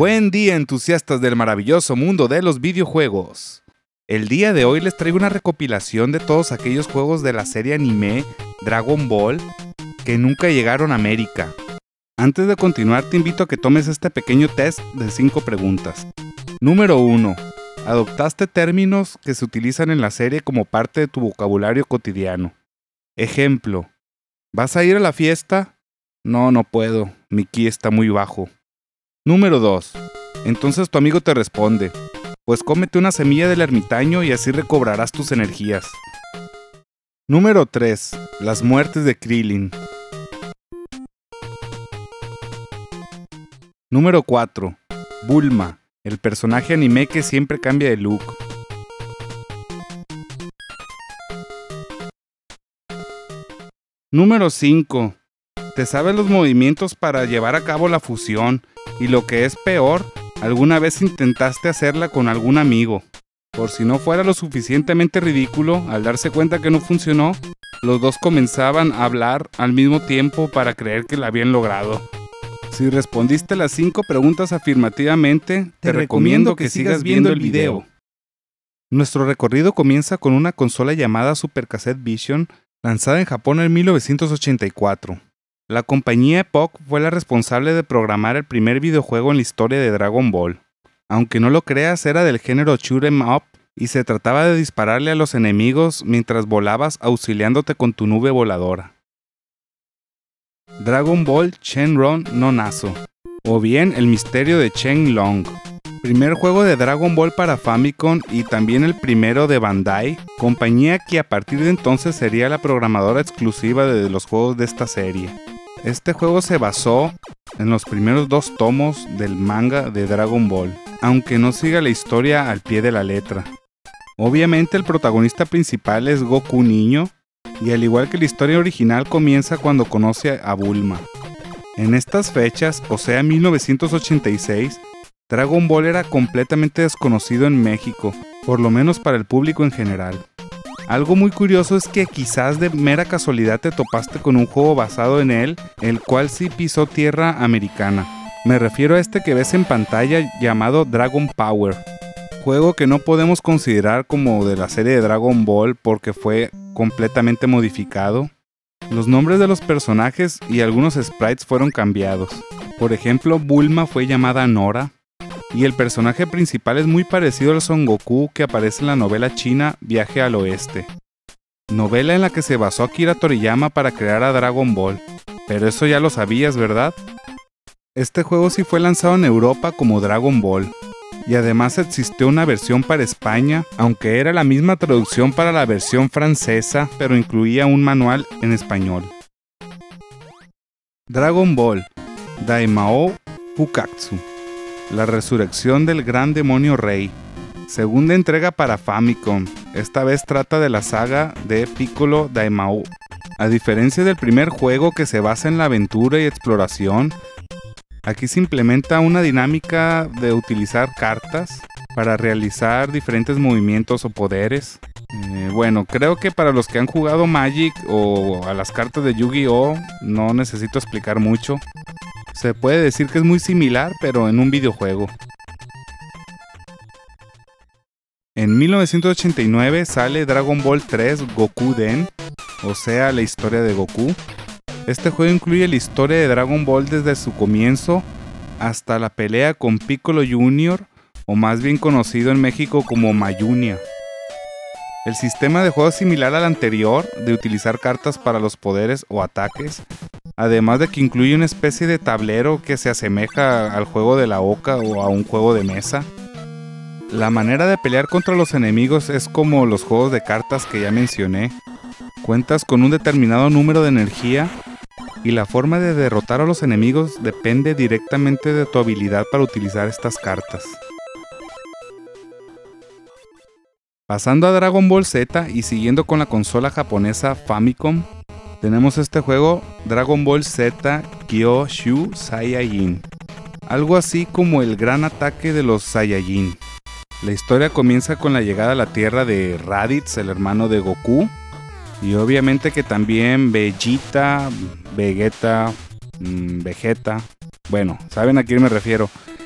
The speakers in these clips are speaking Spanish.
Buen día, entusiastas del maravilloso mundo de los videojuegos. El día de hoy les traigo una recopilación de todos aquellos juegos de la serie anime Dragon Ball que nunca llegaron a América. Antes de continuar, te invito a que tomes este pequeño test de 5 preguntas. Número 1. ¿Adoptaste términos que se utilizan en la serie como parte de tu vocabulario cotidiano? Ejemplo: ¿vas a ir a la fiesta? No puedo, mi ki está muy bajo. Número 2. Entonces tu amigo te responde: pues cómete una semilla del ermitaño y así recobrarás tus energías. Número 3. Las muertes de Krillin. Número 4. Bulma, el personaje anime que siempre cambia de look. Número 5. ¿Te sabes los movimientos para llevar a cabo la fusión? Y lo que es peor, alguna vez intentaste hacerla con algún amigo. Por si no fuera lo suficientemente ridículo, al darse cuenta que no funcionó, los dos comenzaban a hablar al mismo tiempo para creer que la habían logrado. Si respondiste las 5 preguntas afirmativamente, te recomiendo que sigas viendo el video. Nuestro recorrido comienza con una consola llamada Super Cassette Vision, lanzada en Japón en 1984. La compañía Epoch fue la responsable de programar el primer videojuego en la historia de Dragon Ball. Aunque no lo creas, era del género shoot 'em up y se trataba de dispararle a los enemigos mientras volabas auxiliándote con tu nube voladora. Dragon Ball Shenron no Naso, o bien El misterio de Shenlong. Primer juego de Dragon Ball para Famicom y también el primero de Bandai, compañía que a partir de entonces sería la programadora exclusiva de los juegos de esta serie. Este juego se basó en los primeros 2 tomos del manga de Dragon Ball, aunque no siga la historia al pie de la letra. Obviamente el protagonista principal es Goku niño, y al igual que la historia original comienza cuando conoce a Bulma. En estas fechas, o sea 1986, Dragon Ball era completamente desconocido en México, por lo menos para el público en general. Algo muy curioso es que quizás de mera casualidad te topaste con un juego basado en él, el cual sí pisó tierra americana. Me refiero a este que ves en pantalla llamado Dragon Power, juego que no podemos considerar como de la serie de Dragon Ball porque fue completamente modificado. Los nombres de los personajes y algunos sprites fueron cambiados. Por ejemplo, Bulma fue llamada Nora, y el personaje principal es muy parecido al Son Goku que aparece en la novela china Viaje al Oeste, novela en la que se basó Akira Toriyama para crear a Dragon Ball. Pero eso ya lo sabías, ¿verdad? Este juego sí fue lanzado en Europa como Dragon Ball, y además existió una versión para España, aunque era la misma traducción para la versión francesa, pero incluía un manual en español. Dragon Ball Daimao Fukatsu, la resurrección del gran demonio rey. Segunda entrega para Famicom. Esta vez trata de la saga de Piccolo Daimao. A diferencia del primer juego que se basa en la aventura y exploración, aquí se implementa una dinámica de utilizar cartas para realizar diferentes movimientos o poderes. Bueno, creo que para los que han jugado Magic o a las cartas de Yu-Gi-Oh! No necesito explicar mucho. Se puede decir que es muy similar, pero en un videojuego. En 1989 sale Dragon Ball 3 Goku Den, o sea, la historia de Goku. Este juego incluye la historia de Dragon Ball desde su comienzo hasta la pelea con Piccolo Jr., o más bien conocido en México como Mayunia. El sistema de juego es similar al anterior, de utilizar cartas para los poderes o ataques, además de que incluye una especie de tablero que se asemeja al juego de la oca o a un juego de mesa. La manera de pelear contra los enemigos es como los juegos de cartas que ya mencioné. Cuentas con un determinado número de energía y la forma de derrotar a los enemigos depende directamente de tu habilidad para utilizar estas cartas. Pasando a Dragon Ball Z y siguiendo con la consola japonesa Famicom, tenemos este juego Dragon Ball Z Kyoshu Saiyajin, algo así como el gran ataque de los Saiyajin. La historia comienza con la llegada a la Tierra de Raditz, el hermano de Goku, y obviamente que también Vegeta, bueno, saben a quién me refiero.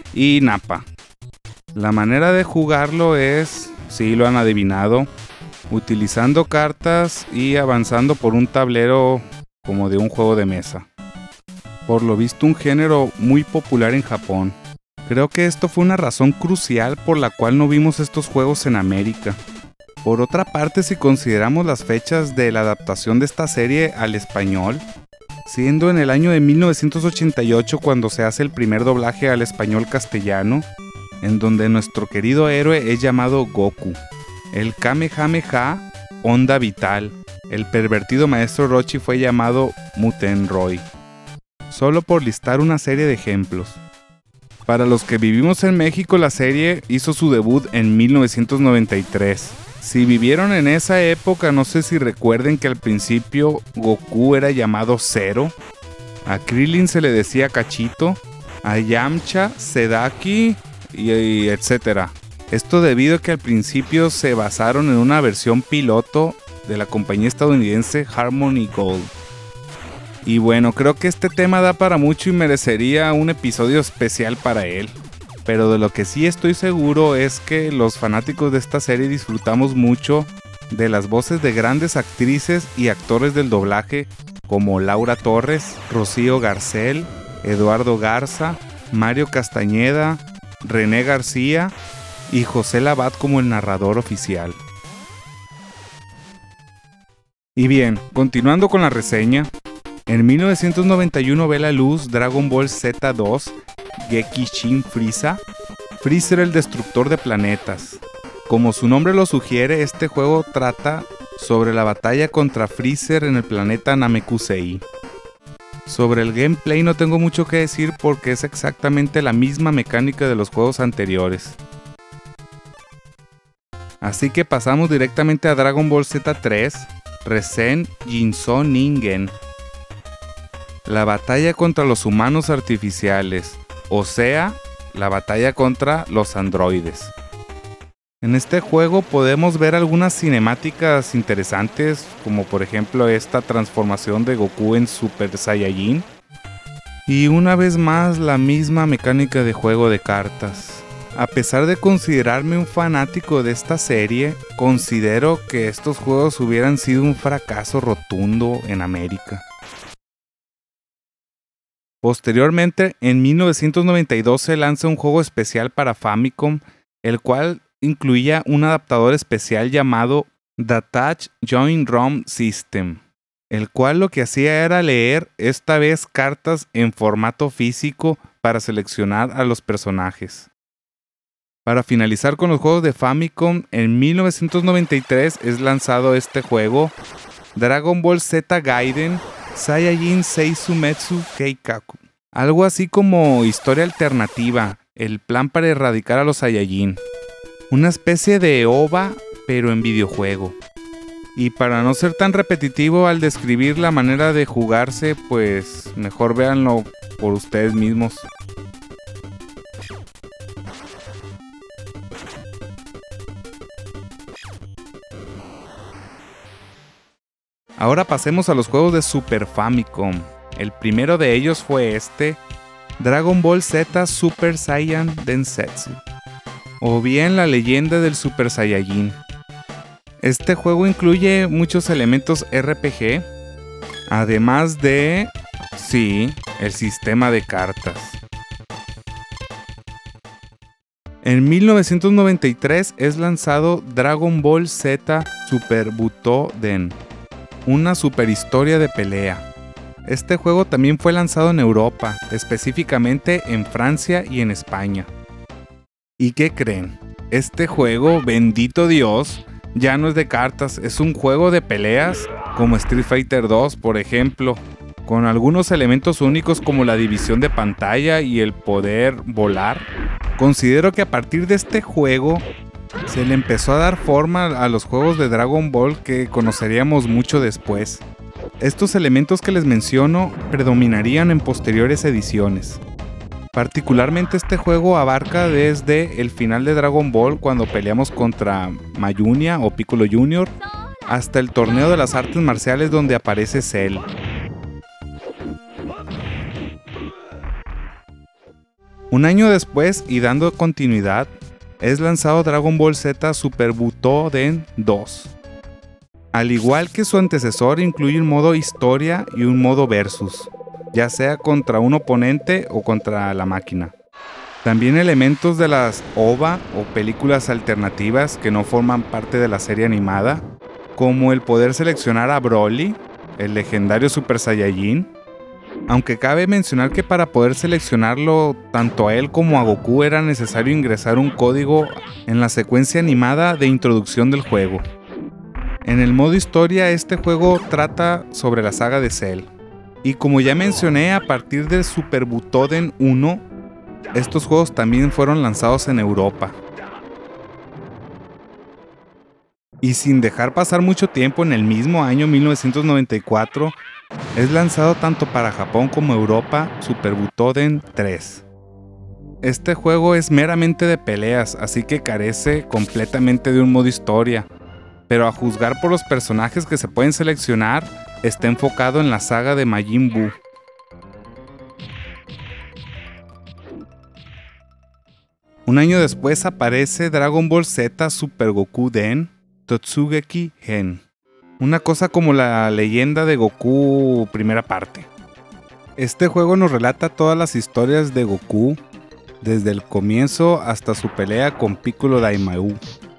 y Nappa. La manera de jugarlo es, sí lo han adivinado, utilizando cartas y avanzando por un tablero como de un juego de mesa. Por lo visto un género muy popular en Japón. Creo que esto fue una razón crucial por la cual no vimos estos juegos en América. Por otra parte, si consideramos las fechas de la adaptación de esta serie al español, siendo en el año de 1988 cuando se hace el primer doblaje al español castellano, en donde nuestro querido héroe es llamado Goku, el Kamehameha Onda Vital, el pervertido maestro Roshi fue llamado Muten Roy, solo por listar una serie de ejemplos. Para los que vivimos en México, la serie hizo su debut en 1993. Si vivieron en esa época, no sé si recuerden que al principio Goku era llamado Zero, a Krillin se le decía Cachito, a Yamcha, Sedaki y etcétera. Esto debido a que al principio se basaron en una versión piloto de la compañía estadounidense Harmony Gold. Y bueno, creo que este tema da para mucho y merecería un episodio especial para él. Pero de lo que sí estoy seguro es que los fanáticos de esta serie disfrutamos mucho de las voces de grandes actrices y actores del doblaje como Laura Torres, Rocío Garcel, Eduardo Garza, Mario Castañeda, René García y José Labat como el narrador oficial. Y bien, continuando con la reseña, en 1991 ve la luz Dragon Ball Z2 Gekishin Frieza. Freezer el destructor de planetas. Como su nombre lo sugiere, este juego trata sobre la batalla contra Freezer en el planeta Namekusei. Sobre el gameplay no tengo mucho que decir porque es exactamente la misma mecánica de los juegos anteriores. Así que pasamos directamente a Dragon Ball Z3 Resen Jinso Ningen. La batalla contra los humanos artificiales, o sea, la batalla contra los androides. En este juego podemos ver algunas cinemáticas interesantes, como por ejemplo esta transformación de Goku en Super Saiyajin. Y una vez más la misma mecánica de juego de cartas. A pesar de considerarme un fanático de esta serie, considero que estos juegos hubieran sido un fracaso rotundo en América. Posteriormente, en 1992 se lanza un juego especial para Famicom, el cual incluía un adaptador especial llamado The Touch Joint ROM System, el cual lo que hacía era leer esta vez cartas en formato físico para seleccionar a los personajes. Para finalizar con los juegos de Famicom, en 1993 es lanzado este juego, Dragon Ball Z Gaiden Saiyajin Seizumetsu Keikaku. Algo así como historia alternativa, el plan para erradicar a los Saiyajin. Una especie de OVA, pero en videojuego. Y para no ser tan repetitivo al describir la manera de jugarse, pues mejor véanlo por ustedes mismos. Ahora pasemos a los juegos de Super Famicom. El primero de ellos fue este, Dragon Ball Z Super Saiyan Densetsu, o bien la leyenda del Super Saiyajin. Este juego incluye muchos elementos RPG, además de, sí, el sistema de cartas. En 1993 es lanzado Dragon Ball Z Super Butoden, una superhistoria de pelea. Este juego también fue lanzado en Europa, específicamente en Francia y en España. ¿Y qué creen? Este juego, bendito Dios, ya no es de cartas, es un juego de peleas como Street Fighter 2, por ejemplo, con algunos elementos únicos como la división de pantalla y el poder volar. Considero que a partir de este juego se le empezó a dar forma a los juegos de Dragon Ball que conoceríamos mucho después. Estos elementos que les menciono predominarían en posteriores ediciones. Particularmente este juego abarca desde el final de Dragon Ball cuando peleamos contra Mayunia o Piccolo Jr. hasta el torneo de las artes marciales donde aparece Cell. Un año después y dando continuidad, es lanzado Dragon Ball Z Super Butoden 2. Al igual que su antecesor, incluye un modo historia y un modo versus, ya sea contra un oponente o contra la máquina. También elementos de las OVA o películas alternativas que no forman parte de la serie animada, como el poder seleccionar a Broly, el legendario Super Saiyajin, aunque cabe mencionar que para poder seleccionarlo tanto a él como a Goku era necesario ingresar un código en la secuencia animada de introducción del juego. En el modo historia, este juego trata sobre la saga de Cell, y como ya mencioné, a partir del Super Butoden 1, estos juegos también fueron lanzados en Europa. Y sin dejar pasar mucho tiempo, en el mismo año 1994, es lanzado tanto para Japón como Europa Super Butoden 3. Este juego es meramente de peleas, así que carece completamente de un modo historia, pero a juzgar por los personajes que se pueden seleccionar, está enfocado en la saga de Majin Buu. Un año después aparece Dragon Ball Z Super Goku Den Totsugeki Gen, una cosa como la leyenda de Goku primera parte. Este juego nos relata todas las historias de Goku, desde el comienzo hasta su pelea con Piccolo Daimao.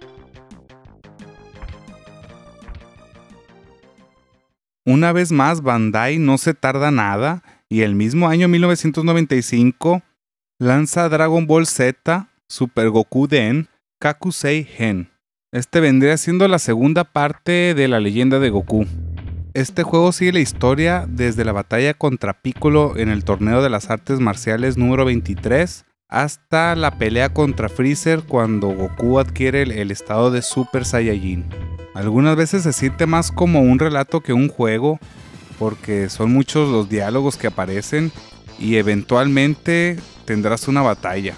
Una vez más, Bandai no se tarda nada y el mismo año 1995 lanza Dragon Ball Z Super Goku Den Kakusei Gen. Este vendría siendo la segunda parte de la leyenda de Goku. Este juego sigue la historia desde la batalla contra Piccolo en el torneo de las artes marciales número 23 hasta la pelea contra Freezer cuando Goku adquiere el estado de Super Saiyajin. Algunas veces se siente más como un relato que un juego, porque son muchos los diálogos que aparecen y eventualmente tendrás una batalla.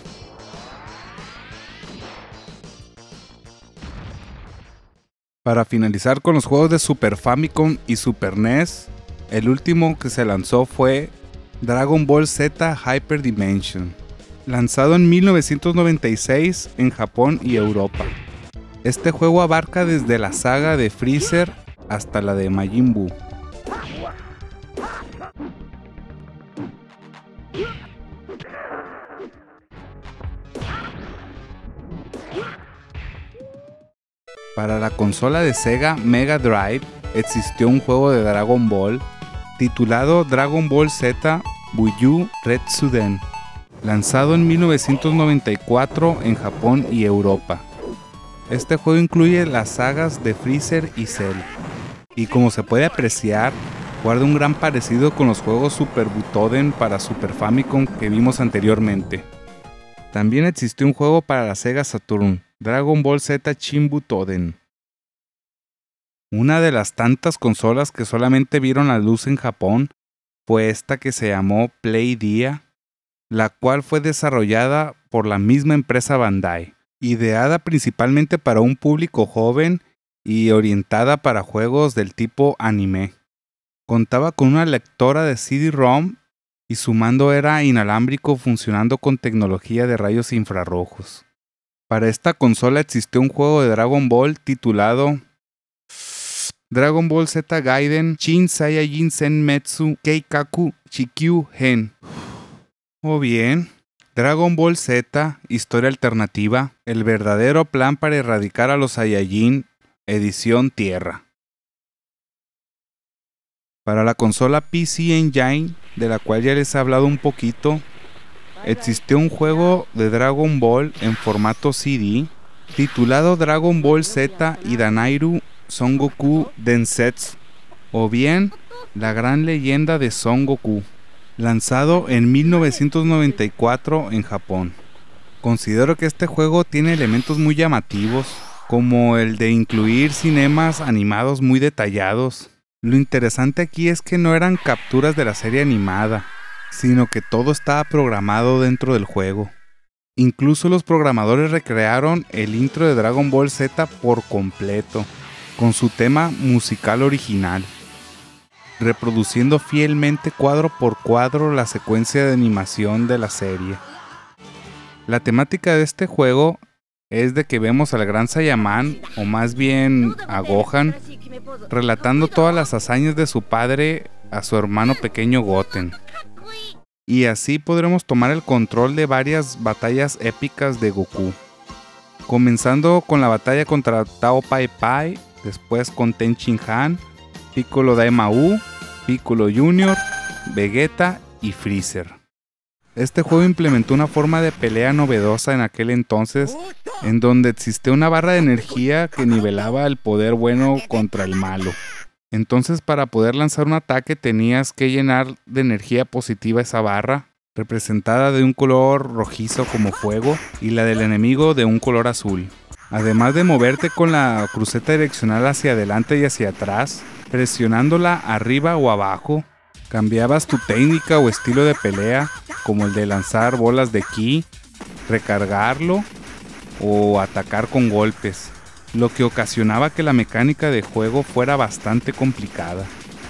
Para finalizar con los juegos de Super Famicom y Super NES, el último que se lanzó fue Dragon Ball Z Hyper Dimension, lanzado en 1996 en Japón y Europa. Este juego abarca desde la saga de Freezer hasta la de Majin Buu. Para la consola de Sega Mega Drive existió un juego de Dragon Ball titulado Dragon Ball Z Buyu Retsuden, lanzado en 1994 en Japón y Europa. Este juego incluye las sagas de Freezer y Cell, y como se puede apreciar, guarda un gran parecido con los juegos Super Butoden para Super Famicom que vimos anteriormente. También existió un juego para la Sega Saturn, Dragon Ball Z Shin Butoden. Una de las tantas consolas que solamente vieron la luz en Japón fue esta que se llamó Playdia, la cual fue desarrollada por la misma empresa Bandai, ideada principalmente para un público joven y orientada para juegos del tipo anime. Contaba con una lectora de CD-ROM y su mando era inalámbrico funcionando con tecnología de rayos infrarrojos. Para esta consola existió un juego de Dragon Ball titulado Dragon Ball Z Gaiden Shin Saiyajin Senmetsu Keikaku Chikyu Gen. O bien, Dragon Ball Z Historia Alternativa, el verdadero plan para erradicar a los Saiyajin, edición Tierra. Para la consola PC Engine, de la cual ya les he hablado un poquito, existió un juego de Dragon Ball en formato CD titulado Dragon Ball Z Idanairu Son Goku Densetsu, o bien La Gran Leyenda de Son Goku, lanzado en 1994 en Japón. Considero que este juego tiene elementos muy llamativos, como el de incluir cinemas animados muy detallados. Lo interesante aquí es que no eran capturas de la serie animada, sino que todo estaba programado dentro del juego. Incluso los programadores recrearon el intro de Dragon Ball Z por completo, con su tema musical original, reproduciendo fielmente cuadro por cuadro la secuencia de animación de la serie. La temática de este juego es de que vemos al gran Saiyaman, o más bien a Gohan, relatando todas las hazañas de su padre a su hermano pequeño Goten. Y así podremos tomar el control de varias batallas épicas de Goku. Comenzando con la batalla contra Tao Pai Pai, después con Ten Shin Han, Piccolo Daima-U, Piccolo Jr., Vegeta y Freezer. Este juego implementó una forma de pelea novedosa en aquel entonces, en donde existía una barra de energía que nivelaba el poder bueno contra el malo. Entonces, para poder lanzar un ataque tenías que llenar de energía positiva esa barra, representada de un color rojizo como fuego, y la del enemigo de un color azul. Además de moverte con la cruceta direccional hacia adelante y hacia atrás, presionándola arriba o abajo, cambiabas tu técnica o estilo de pelea, como el de lanzar bolas de ki, recargarlo o atacar con golpes, lo que ocasionaba que la mecánica de juego fuera bastante complicada.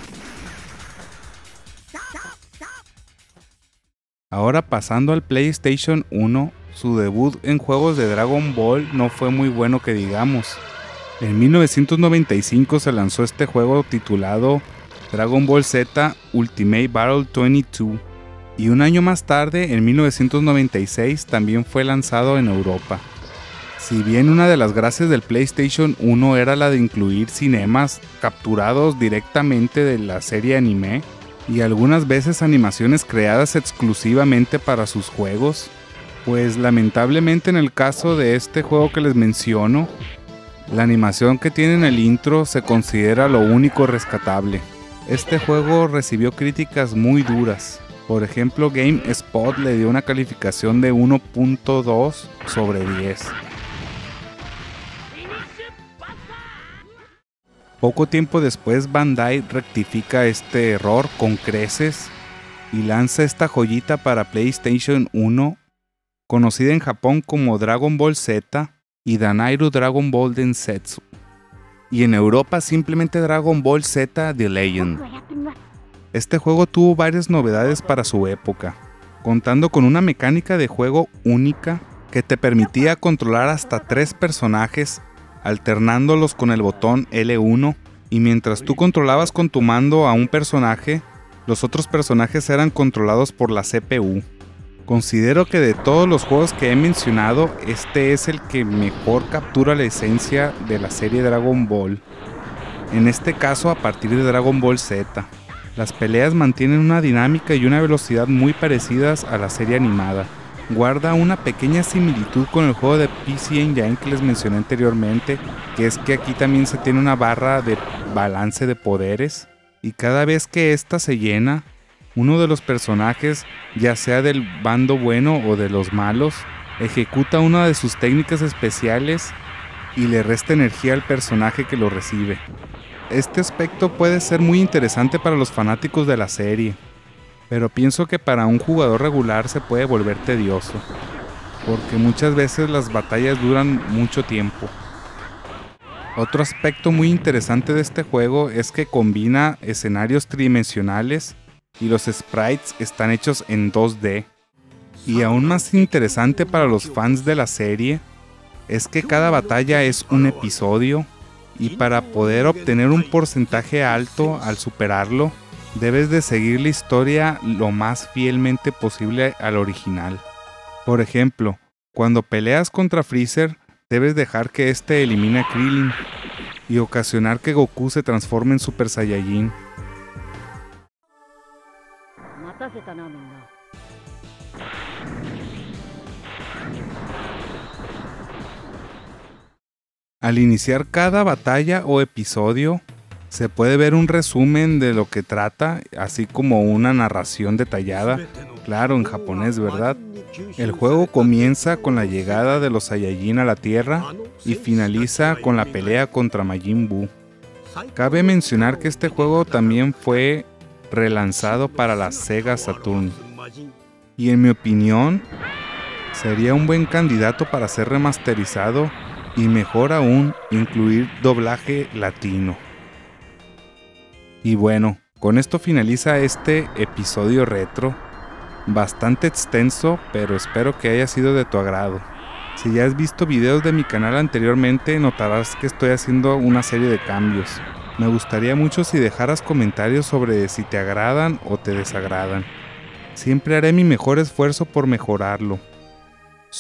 Ahora pasando al PlayStation 1, su debut en juegos de Dragon Ball no fue muy bueno que digamos. En 1995 se lanzó este juego titulado Dragon Ball Z Ultimate Battle 22, y un año más tarde, en 1996, también fue lanzado en Europa. Si bien una de las gracias del PlayStation 1 era la de incluir cinemas capturados directamente de la serie anime, y algunas veces animaciones creadas exclusivamente para sus juegos, pues lamentablemente en el caso de este juego que les menciono, la animación que tiene en el intro se considera lo único rescatable. Este juego recibió críticas muy duras. Por ejemplo, GameSpot le dio una calificación de 1.2 sobre 10. Poco tiempo después, Bandai rectifica este error con creces y lanza esta joyita para PlayStation 1, conocida en Japón como Dragon Ball Z y Danairu Dragon Ball Densetsu, y en Europa simplemente Dragon Ball Z The Legend. Este juego tuvo varias novedades para su época, contando con una mecánica de juego única que te permitía controlar hasta 3 personajes, alternándolos con el botón L1, y mientras tú controlabas con tu mando a un personaje, los otros personajes eran controlados por la CPU. Considero que de todos los juegos que he mencionado, este es el que mejor captura la esencia de la serie Dragon Ball. En este caso, a partir de Dragon Ball Z. Las peleas mantienen una dinámica y una velocidad muy parecidas a la serie animada. Guarda una pequeña similitud con el juego de PC Engine que les mencioné anteriormente, que es que aquí también se tiene una barra de balance de poderes, y cada vez que ésta se llena, uno de los personajes, ya sea del bando bueno o de los malos, ejecuta una de sus técnicas especiales y le resta energía al personaje que lo recibe. Este aspecto puede ser muy interesante para los fanáticos de la serie, pero pienso que para un jugador regular se puede volver tedioso, porque muchas veces las batallas duran mucho tiempo. Otro aspecto muy interesante de este juego es que combina escenarios tridimensionales y los sprites están hechos en 2D. Y aún más interesante para los fans de la serie es que cada batalla es un episodio, y para poder obtener un porcentaje alto al superarlo, debes de seguir la historia lo más fielmente posible al original. Por ejemplo, cuando peleas contra Freezer, debes dejar que este elimine a Krillin y ocasionar que Goku se transforme en Super Saiyajin. Al iniciar cada batalla o episodio, se puede ver un resumen de lo que trata, así como una narración detallada, claro, en japonés, ¿verdad? El juego comienza con la llegada de los Saiyajin a la Tierra y finaliza con la pelea contra Majin Buu. Cabe mencionar que este juego también fue relanzado para la Sega Saturn, y en mi opinión, sería un buen candidato para ser remasterizado y mejor aún, incluir doblaje latino. Y bueno, con esto finaliza este episodio retro. Bastante extenso, pero espero que haya sido de tu agrado. Si ya has visto videos de mi canal anteriormente, notarás que estoy haciendo una serie de cambios. Me gustaría mucho si dejaras comentarios sobre si te agradan o te desagradan. Siempre haré mi mejor esfuerzo por mejorarlo.